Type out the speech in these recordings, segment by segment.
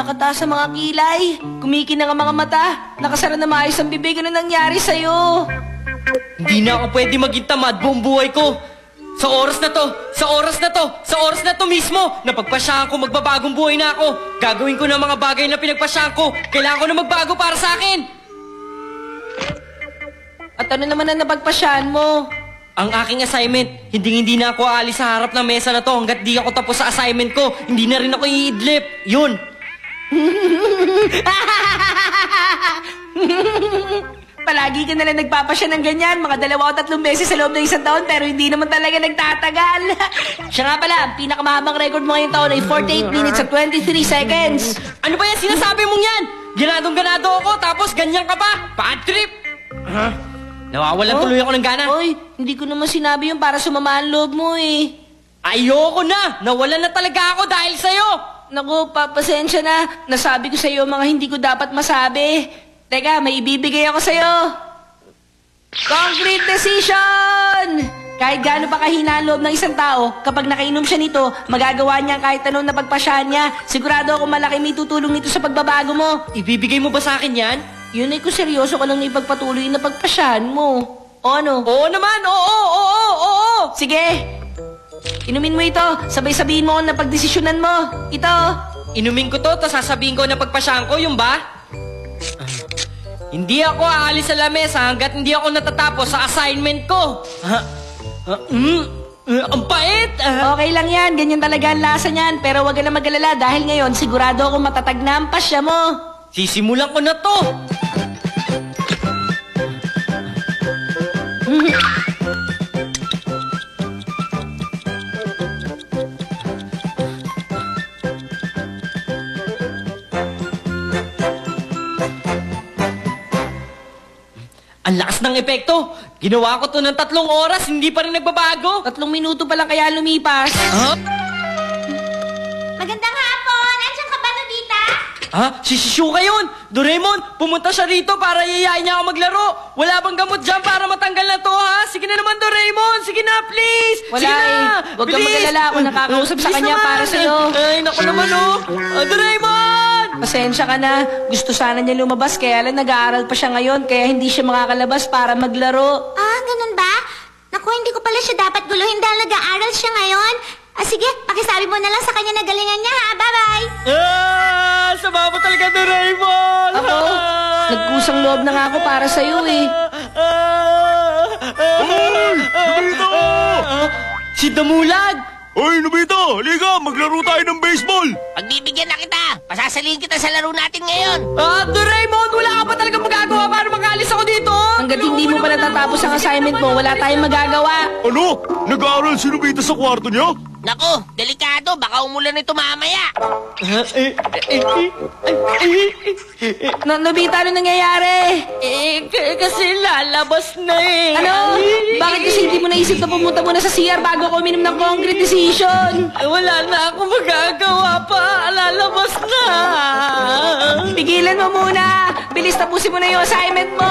nakataas sa mga kilay. Kumikinang ang mga mata. Nakasara na maayos ang bibig. Ano nangyari sa'yo? Hindi na ako pwede maging tamad buong buhay ko. Sa oras na to mismo, napagpasyahan ko magbabagong buhay na ako. Gagawin ko ng mga bagay na pinagpasyahan ko. Kailangan ko na magbago para sa akin. At ano naman ang napagpasyahan mo? Ang aking assignment, hindi na ako aalis sa harap ng mesa na to hanggat di ako tapos sa assignment ko. Hindi na rin ako iidlip. Yun. Palagi ka nalang nagpapasya ng ganyan, mga 2 o 3 beses sa loob ng 1 taon, pero hindi naman talaga nagtatagal. Siya nga pala, ang pinakamahabang record mo ngayong taon ay 48 minutes at 23 seconds. Ano ba yan sinasabi mong yan? Ganadong-ganado ako, tapos ganyan ka pa? Bad trip! Nawawalan tuloy ako ng gana. Oy, hindi ko naman sinabi yun para sumama ang loob mo eh. Ayoko na! Nawalan na talaga ako dahil sa'yo! Naku, pasensya na. Nasabi ko sa'yo mga hindi ko dapat masabi. Teka, may ibibigay ako sa'yo. Concrete decision! Kahit gaano pa kahina ang loob ng isang tao, kapag nakainom siya nito, magagawa niya kahit anong napagpasyahan niya. Sigurado ako malaki may tutulong nito sa pagbabago mo. Ibibigay mo ba sa akin yan? Yun ay kung seryoso ka lang na ipagpatuloy na pagpasyahan mo. O ano? Oo naman! Oo! Sige! Inumin mo ito. Sabay-sabihin mo na pagdesisyonan mo. Ito. Inumin ko to, tapos sasabihin ko na pagpasyahan ko, yung ba? Hindi ako aalis sa lamesa hanggat hindi ako natatapos sa assignment ko. Ang pait! Okay lang yan. Ganyan talaga ang lasa niyan. Pero wag ka na mag-alala dahil ngayon sigurado ako matatag na ang pasya mo. Sisimulan ko na to. Ang lakas ng epekto. Ginawa ko to ng 3 oras, hindi pa rin nagbabago. 3 minuto pa lang kaya lumipas. Magandang hapon! Andiyan ka ba, Nobita? Si Shizuka yun! Doraemon, pumunta siya rito para yayain niya ako maglaro. Wala bang gamot dyan para matanggal na to, ha? Sige na naman, Doraemon! Sige na, please! Wala Sige na! Huwag kang mag-alala. Ako nakakausap sa Please kanya naman. para sa'yo. Ay, naku naman, Doraemon! Pasensya ka na. Gusto sana niya lumabas kaya lang nag-aaral pa siya ngayon kaya hindi siya makakalabas para maglaro. Ganun ba? Naku, hindi ko pala siya dapat guluhin dahil nag-aaral siya ngayon. Sige, pakisabi mo na lang sa kanya na galingan niya, ha? Bye-bye! Sama mo talaga, Doraemon! Ako, nagkusang loob na nga ako para sa'yo eh. Nobita! Si Damulag! Hoy, Nobita! Liga, maglaro tayo ng baseball! Pagbibigyan na kita! Pasasalihin kita sa laro natin ngayon! Doraemon! Wala ka pa talaga magagawa para makaalis ako dito! Hanggat hindi mo pa natatapos ang assignment mo, wala tayong magagawa. Ano? Nag-aaral si Nobita sa kwarto niya? Naku, delikado! Baka umulan ito mamaya! Nobita, ano nangyayari? Kasi lalabas na eh. Ano? Bakit kasi hindi mo naisip na pumunta muna sa CR bago ako uminom ng concrete decision? Wala na ako magagawa pa. Lalabas na. Pigilan mo muna. Bilis, tapusin mo na yung assignment mo.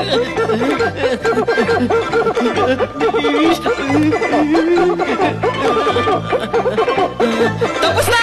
Tapos na!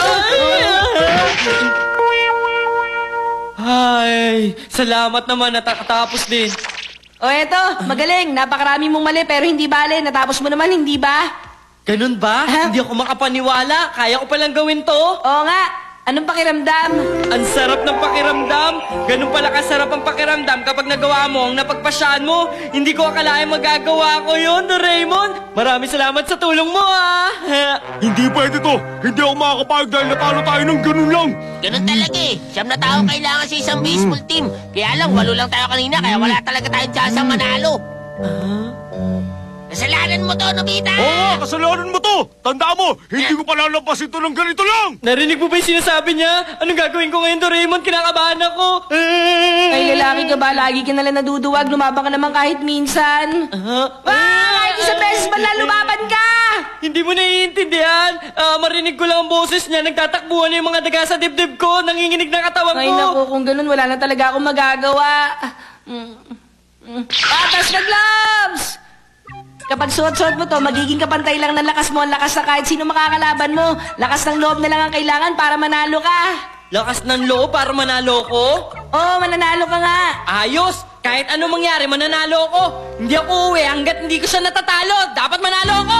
Ay, salamat naman natatapos din. O eto, magaling. Napakarami mong mali pero hindi bale. Natapos mo naman, hindi ba? Ganun ba? Hindi ako makapaniwala. Kaya ko palang gawin to. Oo nga. Anong pakiramdam? Ang sarap ng pakiramdam. Ganun pala kasarap ang pakiramdam kapag nagawa mo ang napagpasyahan mo. Hindi ko akalain magagawa ko yun, Doraemon. Maraming salamat sa tulong mo, Hindi pwede to! Hindi ako makakapayag dahil natalo tayo ng ganun lang! Ganun talaga eh! 9 na tao kailangan sa isang baseball team. Kaya lang, 8 lang tayo kanina, kaya wala talaga tayong chance ang manalo. Kasalanan mo to, Nobita! Oo, kasalanan mo to! Tandaan mo, hindi ko palalabas ito ng ganito lang! Narinig mo ba yung sinasabi niya? Anong gagawin ko ngayon, Doraemon? Kinakabahan ako. Ay, lalaki ka ba? Lagi ka nalang naduduwag. Lumabang ka naman kahit minsan. Kahit isang beses man lang lumaban ka! Hindi mo naiintindihan. Marinig ko lang ang boses niya. Nagtatakbuhan na yung mga daga sa dibdib ko. Nanginginig na katawan ko. Ay, naku, kung ganun, wala na talaga akong magagawa. Patas na gloves! Kapag suot-suot mo to, magiging kapantay lang ng lakas mo. Ang lakas na kahit sino makakalaban mo. Lakas ng loob na lang ang kailangan para manalo ka. Lakas ng loob para manalo ko? Oo, mananalo ka nga. Ayos! Kahit anong mangyari, mananalo ako. Hindi ako uwi hanggat hindi ko siya natatalo. Dapat manalo ako!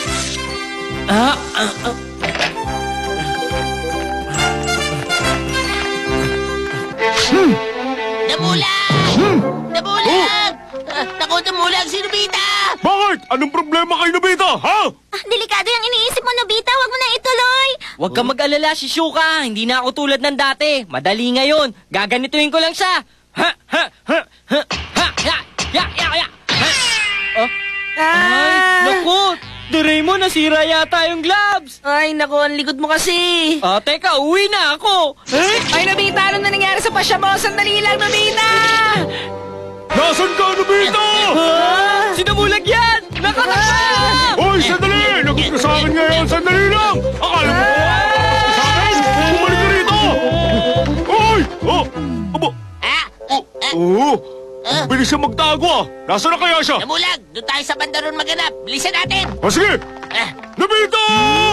Damulag! Damulag! Naku, damulag si Nobita! Bakit? Anong problema kay Nobita, ha? Delikado yung iniisip mo, Nobita. Huwag mo na ituloy. Huwag kang mag-alala, Shizuka. Hindi na ako tulad ng dati. Madali ngayon. Gaganituin ko lang siya. Ha! Ha! Ha! Ha! Ha! Ya! Ya! Ya! Ya! Ha! Oh? Ay, naku! Doraemon, nasira yata yung gloves. Ay, naku, ang likod mo kasi. Teka, uwi na ako. Ay, Nobita, ano na nangyari sa pasya mo? Sandali lang, Nobita! Nasaan ka, Nobita? Sinamulag yan! Nakatakpa! Hoy, sandali! Lagot ka sa akin ngayon, sandali lang! Akala mo ko sa akin? Bumalik ka rito! Hoy! Oh! Abo! Oh! Bilis siya magtago ah! Nasaan na kaya siya? Damulag! Doon tayo sa banda ron maganap! Bilisan natin! Sige! Nobita!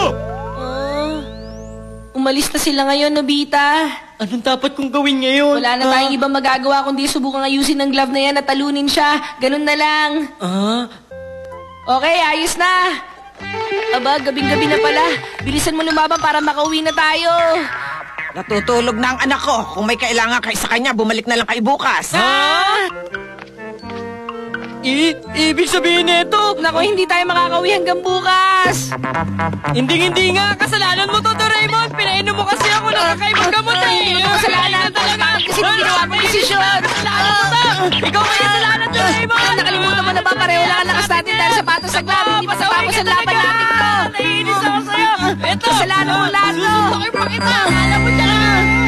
Umalis na sila ngayon, Nobita. Anong dapat kong gawin ngayon? Wala na tayong ibang magagawa kundi subukang ayusin ng glove na yan at talunin siya. Ganun na lang. Okay, ayos na. Aba, gabing-gabi na pala. Bilisan mo lumaban para makauwi na tayo. Natutulog na ang anak ko. Kung may kailangan kay sa kanya, bumalik na lang kay bukas. Ibig sabihin nito? Naku, hindi tayo makakauwi hanggang bukas. Hindi nga, kasalanan mo to, Doraemon. Pinainom mo kasi ako ng kakaibang gamot eh. Hindi mo kasalanan. talaga. Kasi ginawa mo desisyon. Kasalanan mo to. Ikaw may kasalanan, Doraemon. Nakalimutan mo na ba pareho lang ang lakas natin dahil sapatos sa glove. Hindi matatapos ang laban natin to. Naiinis ako sa'yo. Ito. Kasalanan mo lahat to. Susuntok kita. Alam mo siya.